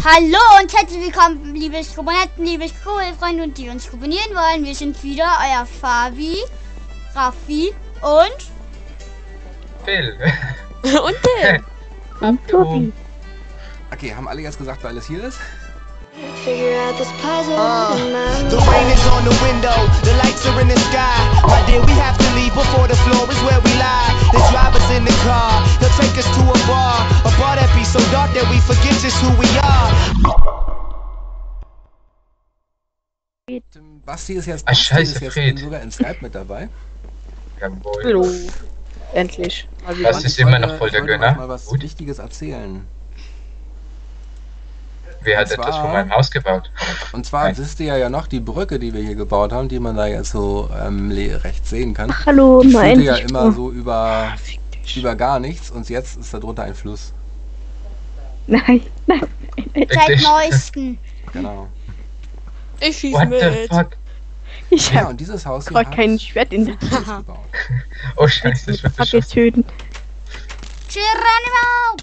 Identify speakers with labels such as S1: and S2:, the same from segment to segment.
S1: Hallo und herzlich willkommen, liebe Skrubonenten, liebe Skrubelfreunde und die uns skrubonieren wollen. Wir sind wieder euer Fabi, Raffi und
S2: Phil.
S3: Und Tim.
S4: Und Tobi.
S5: Okay, haben alle jetzt gesagt, weil alles hier ist?
S6: The rain is on the window, the lights are in the sky. My dear, we have to leave before the floor is where we lie. The driver's in the car, he'll take us to a bar that be so dark that we forget just who we are.
S5: Basti ist jetzt,
S2: Scheiße, Fred.
S5: sogar in Skype mit dabei.
S2: Jawohl.
S3: Hallo. Endlich.
S2: Das ist immer noch voll der Gönner.
S5: Mal was
S2: Gut.
S5: Wichtiges erzählen.
S2: Wer hat
S5: Und
S2: etwas
S5: zwar-
S2: von meinem Haus gebaut?
S5: Und zwar
S2: Nein.
S5: wisst ihr ja noch die Brücke, die wir hier gebaut haben, die man da jetzt so rechts sehen kann.
S4: Ach, hallo,
S5: Die
S4: mal
S5: führte ja
S4: endlich.
S5: immer so über gar nichts und jetzt ist da drunter ein Fluss.
S4: Nein, nein.
S1: seit
S2: Wirklich?
S1: neuesten.
S5: Genau.
S3: Ich schieß
S2: What the
S3: mit.
S2: fuck?
S4: Ich
S5: Ja,
S4: hab
S5: und dieses Haus hier
S4: grad
S5: hat
S4: kein Schwert in der
S5: Fluss gebaut.
S2: Oh Scheiße, ich
S4: Hand.
S2: werd
S4: Wir
S2: beschossen.
S4: töten.
S1: Geronimo!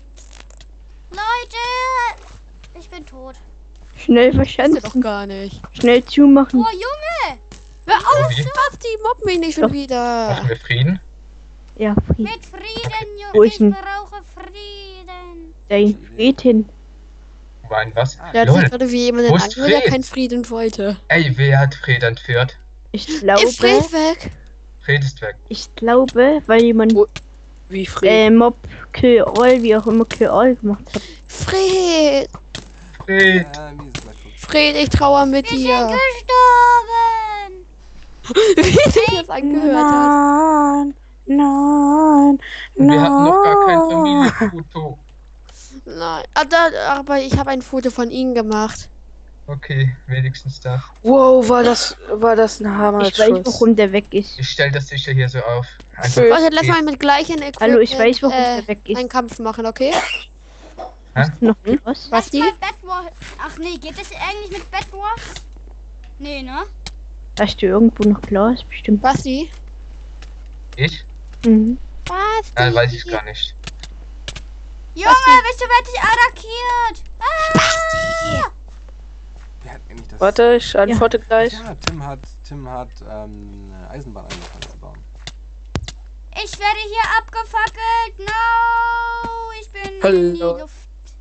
S1: Leute! Ich bin tot.
S4: Schnell
S3: Das ist doch
S4: verschanzen.
S3: gar nicht.
S4: Schnell zumachen.
S1: Oh Junge!
S3: Hör auf,
S2: Wie?
S3: Basti, mobb mich nicht schon wieder.
S2: Machen wir Frieden?
S4: Ja, Frieden.
S1: Mit Frieden,
S4: Wo
S1: Junge!
S4: ist
S1: Ich
S4: denn-
S1: brauche Frieden!
S4: Dein Frieden.
S2: Wein was?
S3: Der hat sich
S2: Lol.
S3: gerade wie jemanden
S2: Wo ist
S3: angehört, der
S2: Fred?
S3: keinen Frieden wollte.
S2: Ey, wer hat Fred entführt?
S4: Ich
S3: Ist
S4: glaube,
S3: Fred weg?
S2: Fred ist weg.
S4: weil jemand
S3: Wo- Wie Fred?
S4: Mob Kill All, wie auch immer Kill All gemacht hat.
S3: Fred!
S2: Fred!
S5: Wie ist das gut?
S3: Fred, ich trauer mit
S1: Wir sind
S3: dir.
S1: gestorben!
S3: Wie sich das angehört hat.
S4: Nein,
S2: Wir hatten noch gar kein Familienfoto.
S3: Nein. Aber ich habe ein Foto von ihm gemacht.
S2: Okay, wenigstens das.
S7: Wow, war das ein
S4: Ich
S7: Hammerschuss.
S4: weiß, warum der weg ist.
S2: Ich stell das sicher hier so auf. Einfach
S3: Warte, lass mal mit gleichen Equipment
S4: Hallo, ich weiß, warum der weg ist.
S3: einen Kampf machen, okay?
S4: Noch was?
S3: Basti?
S1: Lass mal Bed Wars. Ach nee, geht das eigentlich mit Bed Wars? Nee, ne?
S4: Hast du irgendwo noch Glas? Bestimmt.
S3: Basti?
S2: Ich?
S4: Mhm.
S3: Basti?
S2: Nein, weiß ich gar nicht.
S1: Junge, wieso werd ich attackiert? Ah!
S5: Wer hat eigentlich das?
S7: Warte, ich antworte gleich.
S5: Ja, Tim hat eine Eisenbahn angefangen zu bauen.
S1: Ich werde hier abgefackelt. No! Ich bin in die
S7: Hallo.
S1: Luft.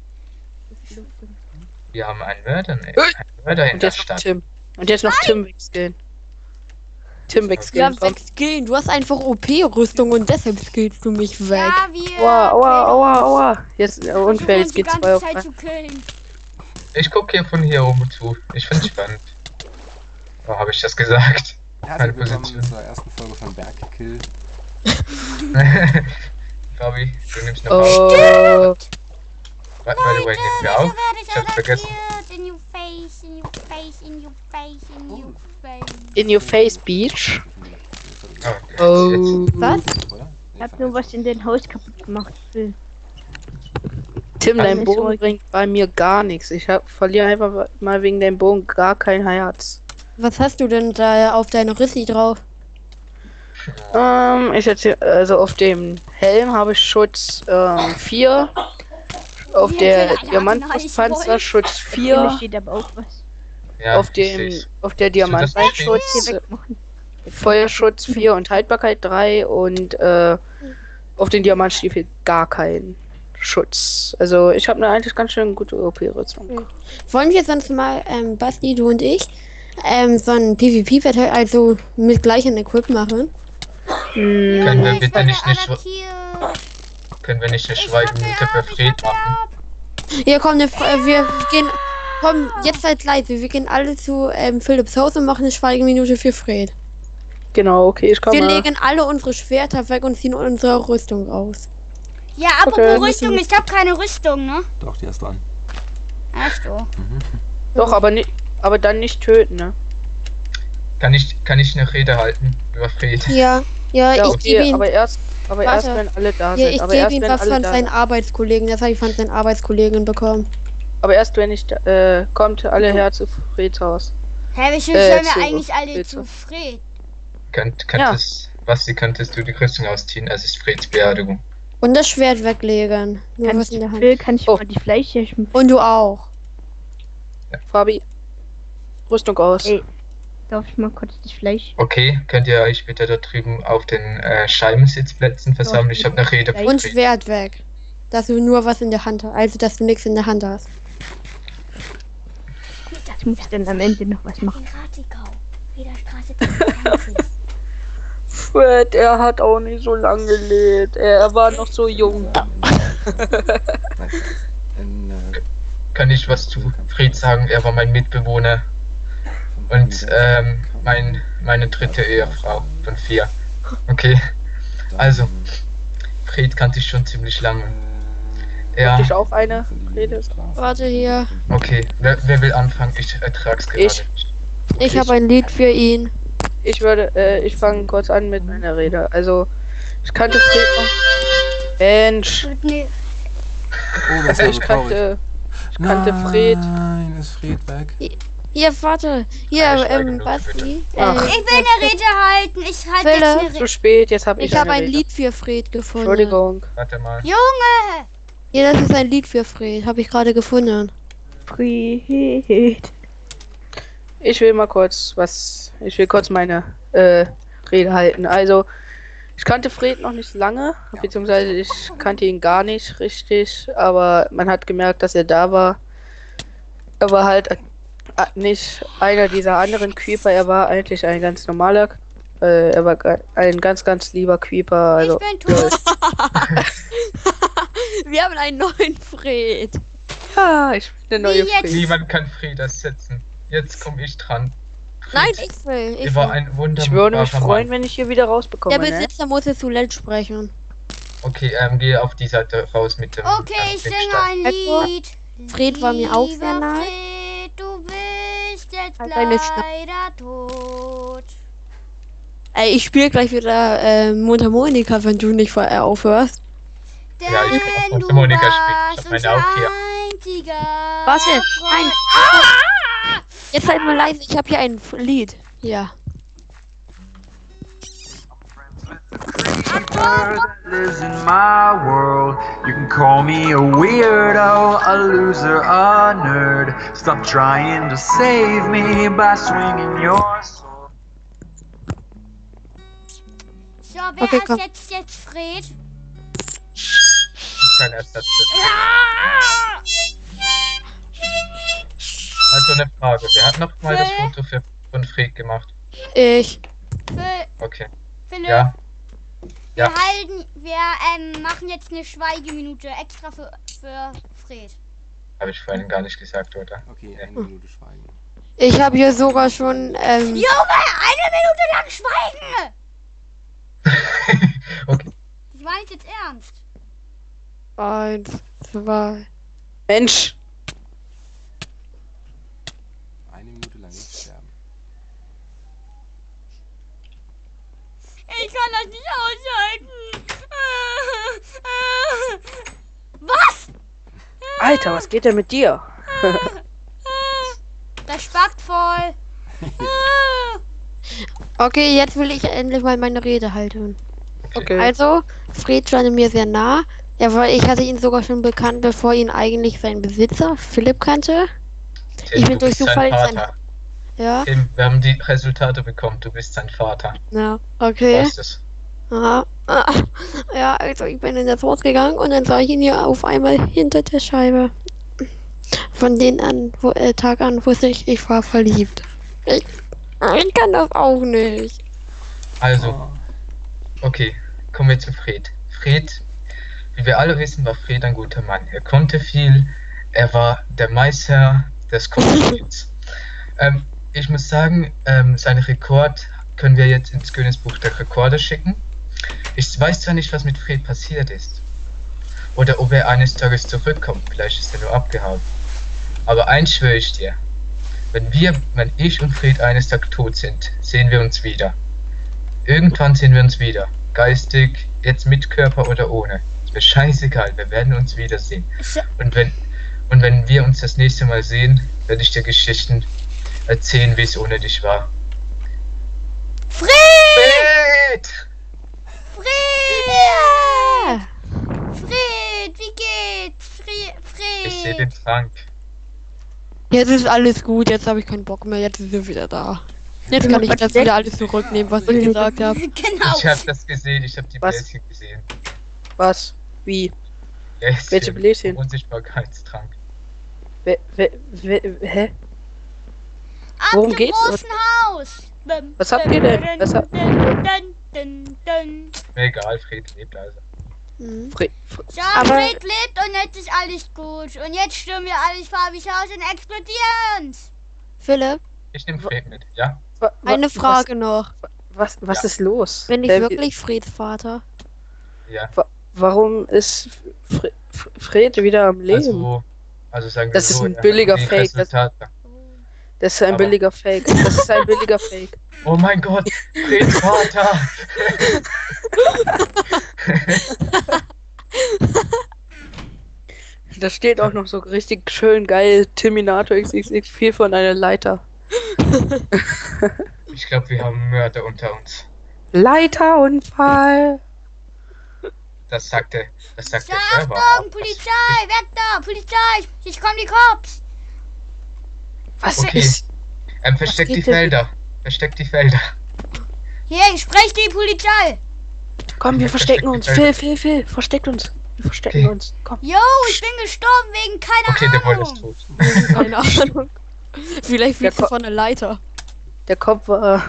S2: Wir haben einen Mörder, Ein Mörder in
S7: Und
S2: der
S7: jetzt noch
S2: Stadt.
S7: Tim. Und jetzt noch Tim wegskillen. Tim
S3: Ja,
S7: wegskillen, komm.
S3: wegskillen. Du hast einfach OP-Rüstung und deshalb skillst du mich weg.
S1: Ja, wir.
S7: Aua, aua, aua, aua. Jetzt
S1: versuchen
S7: unfair,
S1: uns
S7: jetzt
S1: die
S7: geht's
S1: ganze
S7: 2 auf
S1: Zeit
S7: 3.
S1: zu killen.
S2: Ich gucke hier von hier oben zu. Ich find's spannend. Oh, habe ich das gesagt?
S5: Herzlich willkommen
S2: Position.
S5: zur ersten Folge von Bergkill.
S2: Fabi, du nimmst noch auf.
S7: Oh,
S2: By the way, nehmen wir auf?
S1: Wieso werde ich
S2: Ich hab's vergessen.
S1: attackiert? In your face, in your face, in your face, in your face.
S7: in your face, Beach.
S2: Oh,
S7: Oh.
S3: Was?
S5: Oder?
S4: Ich hab nur was in den Haus kaputt gemacht. Phil.
S7: Tim, dein
S4: Alles
S7: Bogen
S4: ruhig.
S7: bringt bei mir gar nichts. Ich verliere einfach mal wegen deinem Bogen gar kein Herz.
S3: Was hast du denn da auf deiner Rissi drauf?
S7: Ich erzähl, also auf dem Helm habe ich Schutz 4. Auf
S1: Hier
S7: der
S1: sind alle
S7: Diamantbrustpanzer
S1: Nice
S7: Schutz
S4: Hier
S7: 4.
S4: steht aber auch was.
S2: Ja,
S7: Auf
S2: ich seh's.
S7: der
S2: das
S7: Diamantbeinschutz
S4: Hier wegmachen.
S7: Feuerschutz 4 und Haltbarkeit 3 und auf den Diamantstiefel gar keinen Schutz. Also ich habe eine eigentlich ganz schön gute OP-Rüstung.
S3: Wollen wir sonst mal, Basti, du und ich, so ein PvP-Battle, also mit gleichem Equip machen?
S2: Können wir
S1: Ich
S2: bitte
S1: werde
S2: nicht eine
S1: attackiert.
S2: Können wir nicht eine
S1: Ich hab
S2: schweigende
S1: mir
S2: Minute für
S1: ab, ich
S2: Fred
S1: hab mir
S2: machen?
S1: ab.
S3: Ja, komm, wir gehen, komm, jetzt seid leise, wir gehen alle zu Philips Haus und machen eine Schweigeminute für Fred.
S7: Genau, okay, ich komme.
S3: Wir legen alle unsere Schwerter weg und ziehen unsere Rüstung raus.
S1: Ja, apropos
S7: Okay.
S1: Rüstung, ich hab keine Rüstung, ne?
S5: Doch, die hast du an.
S1: Ach so.
S7: Doch, aber dann nicht töten, ne?
S2: Kann ich eine Rede halten über Fred?
S3: Ja,
S7: Ja,
S3: ich gebe
S7: okay,
S3: ihm,
S7: aber erst
S3: Warte.
S7: wenn alle da
S3: ja,
S7: sind.
S3: ich
S7: Aber
S3: gebe
S7: erst
S3: ihm
S7: wenn
S3: was
S7: alle
S3: von
S7: da
S3: seinen
S7: sind.
S3: Arbeitskollegen, das habe ich von seinen Arbeitskollegen bekommen.
S7: Aber erst wenn ich kommt alle her zu Freds Haus.
S1: Hä, wie schön sollen
S7: zu-
S1: wir eigentlich alle
S7: bitte.
S1: zu Fred?
S2: Könntest du die Rüstung ausziehen? Es ist Freds Beerdigung.
S3: Und das Schwert weglegen. Nur was in der Hand.
S4: Phil, kann ich
S7: Oh.
S4: mal die Fleischchen
S3: Und du auch.
S7: Fabi, Rüstung aus.
S4: Ey. Darf ich mal kurz das Fleisch?
S2: Okay, könnt ihr euch bitte da drüben auf den Scheibensitzplätzen versammeln? Ich habe eine Rede für
S3: Und
S2: Fred.
S3: Schwert weg. Dass du nur was in der Hand hast. Also, dass du nichts in der Hand hast.
S4: Ich muss dann am Ende noch was machen.
S1: Den Ratikau. Federstraße.
S7: Fred, er hat auch nicht so lange gelebt. Er war noch so jung.
S2: Kann ich was zu Fred sagen? Er war mein Mitbewohner und meine dritte Ehefrau von 4. Okay, also Fred kannte ich schon ziemlich lange. Ja,
S7: Hatte ich auch eine Rede?
S3: Warte hier.
S2: okay. Wer will anfangen? Ich ertrag's gerade
S7: Ich.
S2: nicht.
S3: Ich habe ein Lied für ihn.
S7: Ich fange kurz an mit meiner Rede. Also, ich kannte Fred noch. Mensch,
S1: Nee,
S5: Oh, das ist
S7: ich
S5: aber traurig.
S7: kannte Fred.
S5: Nein, ist Fred weg?
S3: Hier, warte. Hier,
S2: Ja, ich schneide genug,
S3: Basti.
S7: Ach.
S1: ich will eine Rede halten. Ich halte jetzt
S3: Philipp.
S1: eine
S7: Zu
S1: Rede.
S7: spät, jetzt habe ich
S3: Ich habe
S7: eine
S3: ein
S7: Rede.
S3: Lied für Fred gefunden.
S7: Entschuldigung.
S2: Warte mal.
S1: Junge!
S3: Ja, das ist ein Lied für Fred. Habe ich gerade gefunden.
S4: Fred.
S7: Ich will kurz meine Rede halten. Also, ich kannte Fred noch nicht lange, beziehungsweise ich kannte ihn gar nicht richtig, aber man hat gemerkt, dass er da war. Er war halt nicht einer dieser anderen Creeper, er war eigentlich ein ganz normaler, er war ein ganz, ganz lieber Creeper. Also,
S1: Ich bin tot.
S3: Wir haben einen neuen Fred.
S7: ja, ich bin der neue
S1: Wie jetzt?
S7: Fred.
S2: Niemand kann Fred ersetzen. Jetzt komme ich dran. Fred,
S3: Nein, ich will.
S2: ihr war ein
S7: Ich
S2: wunderbarer
S7: würde mich freuen,
S2: Mann.
S7: wenn ich hier wieder rausbekomme.
S3: Der
S7: Ne?
S3: Besitzer muss es zuletzt sprechen.
S2: Okay, gehe auf die Seite raus mit dem.
S1: Okay, ich singe ein
S3: Also,
S1: Lied.
S3: Fred war mir auch sehr
S1: Lieber
S3: nahe.
S1: Fred, du bist jetzt
S3: Halt deine Schna-
S1: leider tot.
S3: Ey, ich spiele gleich wieder Mundharmonika, wenn du nicht vorher aufhörst.
S1: Denn
S2: Ja, ich kann auch
S1: du
S2: Mundharmonika spielen. Ich
S1: warst
S2: hab meine
S1: unser
S2: auch hier.
S1: einziger
S3: Warte,
S1: Freund.
S3: nein. Jetzt halt mal leise, ich habe hier ein Lied. Ja.
S8: Creeper that lives in my world. You can call me a weirdo, a loser, a nerd. Stop trying to save me by swinging your sword.
S1: So, wer
S3: Okay, komm.
S1: ersetzt jetzt Fred?
S2: Kein Ersatz.
S1: Ah!
S2: Also eine Frage. Wer hat noch mal das
S1: Phil?
S2: Foto von Fred gemacht?
S3: Ich.
S2: Okay.
S1: Philipp,
S2: Ja. Ja.
S1: wir machen jetzt eine Schweigeminute extra für Fred.
S2: Habe ich vorhin gar nicht gesagt, oder?
S5: Okay, eine Minute schweigen.
S3: Ich habe hier sogar schon,
S1: Junge, eine Minute lang schweigen!
S2: Okay.
S1: Ich meine jetzt ernst.
S3: 1, 2.
S7: Mensch,
S5: Eine Minute lang nicht sterben.
S1: Ich kann das nicht aushalten. Was?
S7: Alter, was geht denn mit dir?
S1: Das spackt voll.
S3: Okay, jetzt will ich endlich mal meine Rede halten.
S7: Okay.
S3: Also, Fred stand mir sehr nah. Ich hatte ihn sogar schon bekannt, bevor ihn eigentlich sein Besitzer, Philipp, kannte.
S2: Tim,
S3: Ich bin
S2: du
S3: durch
S2: bist sein
S3: Zufall
S2: Vater.
S3: Ja,
S2: Tim, wir haben die Resultate bekommen. Du bist sein Vater.
S3: ja,
S2: Du
S3: okay.
S2: weißt es.
S3: Aha. Ja, also ich bin in das Haus gegangen und dann sah ich ihn hier auf einmal hinter der Scheibe. Von den Tag an wusste ich war verliebt. Ich kann das auch nicht.
S2: Also, okay, kommen wir zu Fred. Fred, wie wir alle wissen, war Fred ein guter Mann. Er konnte viel, er war der Meister des Computerspiels. Ich muss sagen, seinen Rekord können wir jetzt ins Guinness-Buch der Rekorde schicken. Ich weiß zwar nicht, was mit Fred passiert ist. Oder ob er eines Tages zurückkommt. Vielleicht ist er nur abgehauen. Aber eins schwöre ich dir. Wenn ich und Fred eines Tages tot sind, sehen wir uns wieder. Irgendwann sehen wir uns wieder. Geistig, jetzt mit Körper oder ohne. Ist mir scheißegal, wir werden uns wiedersehen. Und wenn wir uns das nächste Mal sehen, werde ich dir Geschichten erzählen, wie es ohne dich war.
S1: Fred!
S2: Fred!
S1: Fred! Fred, wie geht's? Fred!
S2: Ich sehe den Trank.
S3: Jetzt ist alles gut, jetzt habe ich keinen Bock mehr, jetzt ist er wieder da. Jetzt kann ich das wieder alles zurücknehmen, was ich gesagt habe.
S1: Genau.
S2: Ich habe das gesehen, ich habe die
S7: Was?
S2: Bläschen gesehen.
S7: Was? Wie?
S2: Bläschen.
S7: Welche Bläschen?
S2: Unsichtbarkeitstrank.
S7: Hä?
S1: Ab
S7: Worum
S1: zum
S7: geht's?
S1: großen Haus.
S7: Was habt ihr denn? Was habt-
S2: Mir egal, Fred lebt also.
S3: Mhm.
S1: Ja,
S3: Aber-
S1: Fred lebt und jetzt ist alles gut. Und jetzt stürmen wir alles Fabis Haus und explodieren's.
S3: Philipp,
S2: Ich nehme Fred mit, ja?
S3: eine Frage noch.
S7: Was
S2: Ja.
S7: ist los?
S3: Bin ich
S7: Wie-
S3: wirklich Freds Vater?
S2: Ja.
S7: Warum ist Fred wieder am Leben?
S2: Also sagen wir
S7: Das ist
S2: so,
S7: ein
S2: er hat
S7: billiger
S2: die
S7: Fake, das-
S2: Resultate.
S7: Das ist ein
S2: aber-
S7: billiger Fake. Das ist ein billiger Fake.
S2: Oh mein Gott, Freds Vater!
S7: Da steht auch noch so richtig schön geil Terminator XXX4 von einer Leiter.
S2: Ich glaube, wir haben Mörder unter uns.
S7: Leiterunfall!
S2: Das sagt er
S1: Ja,
S2: selber.
S1: Achtung, Polizei, weg da, Polizei, jetzt kommen die Cops.
S7: Was
S2: Okay.
S7: ist?
S2: Versteckt
S7: geht
S2: die
S7: denn?
S2: Felder. Versteckt die Felder.
S1: Hier, ich spreche die Polizei.
S7: Komm, wir verstecken uns. Phil, versteckt uns. Wir verstecken
S2: Okay.
S7: uns. Komm.
S1: Jo, ich bin gestorben wegen keiner
S2: Okay, der Boy ist
S1: Ahnung.
S2: tot.
S3: Keine Ahnung. Vielleicht fliegst du
S7: Der
S3: von der Leiter.
S7: Der Kopf war.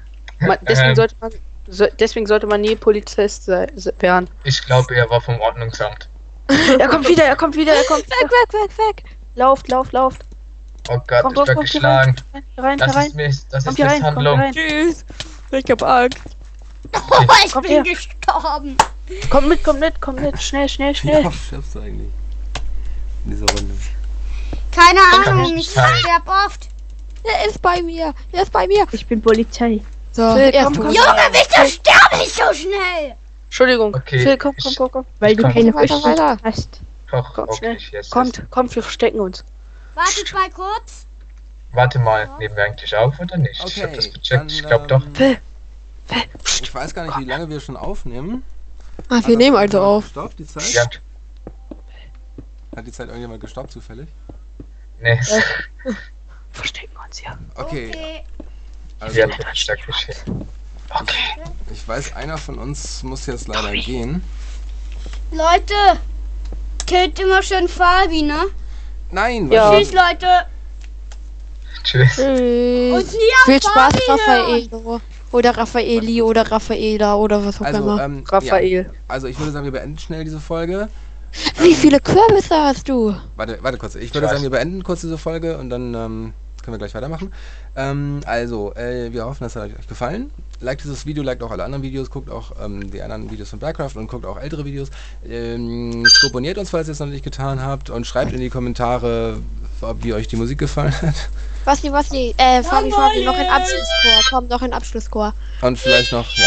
S7: Deswegen sollte man nie Polizist werden.
S2: Ich glaube, er war vom Ordnungsamt.
S7: Er kommt wieder.
S3: Weg, weg.
S7: Lauft.
S2: Oh Gott,
S7: Komm,
S2: ich werd geschlagen.
S7: Rein.
S2: Das ist
S7: Kommt hier rein,
S2: Misshandlung.
S3: Tschüss. Ich hab Angst.
S1: Oh, ich
S7: Komm
S1: bin
S7: her.
S1: gestorben.
S7: Kommt mit. Schnell.
S5: Wie oft stirbst du eigentlich? In dieser Runde.
S1: Keine
S2: kann
S1: Ahnung,
S2: nicht
S1: ich
S2: sein.
S1: sterb oft.
S3: Er ist bei mir.
S4: Ich bin Polizei.
S3: So,
S7: Phil,
S3: er
S7: komm,
S3: ist
S7: komm.
S3: tot.
S1: Junge, bitte sterb nicht so schnell.
S7: Entschuldigung.
S2: Okay,
S7: Phil, komm.
S4: Weil du
S2: Komm.
S4: keine
S3: Weiter,
S4: Fischbrust
S3: weiter.
S4: hast.
S2: Doch,
S7: Komm,
S2: okay,
S7: schnell.
S2: yes.
S7: Kommt, wir verstecken uns.
S1: Wartet mal kurz.
S2: Warte mal, nehmen wir eigentlich auf oder nicht? Ich hab
S5: Okay,
S2: das gecheckt,
S5: dann,
S2: ich glaube doch.
S7: Phil.
S5: Ich weiß gar nicht, wie lange wir schon aufnehmen.
S3: Ah, wir nehmen also auf.
S5: Stopp, die Zeit?
S2: Ja,
S5: Hat die Zeit irgendjemand gestoppt zufällig?
S2: nee.
S7: Verstecken uns hier.
S5: Okay, also
S2: Wir haben den stark geschehen. Okay.
S5: ich weiß, einer von uns muss jetzt leider gehen.
S1: Leute, killt immer schön Fabi, ne?
S5: Nein,
S7: Ja.
S5: weil-
S1: Tschüss, Leute.
S2: Tschüss.
S1: Und
S3: Tschüss.
S1: nie auf
S3: Viel Spaß,
S1: Fabi hören.
S3: Raffaello. Oder Raffaeli oder Raffaela oder was auch
S5: also,
S3: immer.
S7: Raphael.
S5: Ja, also ich würde sagen, wir beenden schnell diese Folge.
S3: Wie viele Kürbisse hast du?
S5: Warte kurz. Ich würde
S2: weiß.
S5: sagen, wir beenden kurz diese Folge und dann können wir gleich weitermachen. Wir hoffen, es hat euch gefallen. Liked dieses Video, liked auch alle anderen Videos, guckt auch die anderen Videos von Bergcraft und guckt auch ältere Videos. Abonniert uns, falls ihr es noch nicht getan habt und schreibt in die Kommentare, wie euch die Musik gefallen hat.
S3: Fabi, noch ein Abschlusschor. Komm, noch ein Abschlusschor.
S5: Und vielleicht noch, ja.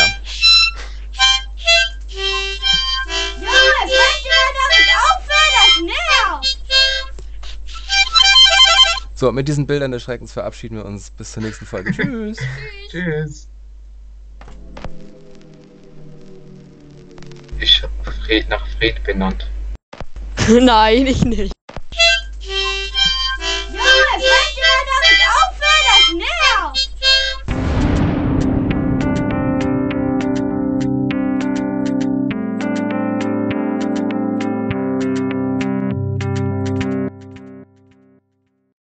S1: Ja, könnt ihr damit aufhören? Das nervt.
S5: So, mit diesen Bildern des Schreckens verabschieden wir uns. Bis zur nächsten Folge. Tschüss.
S2: Tschüss. Ich hab Fred nach Fred benannt.
S3: Nein, ich nicht.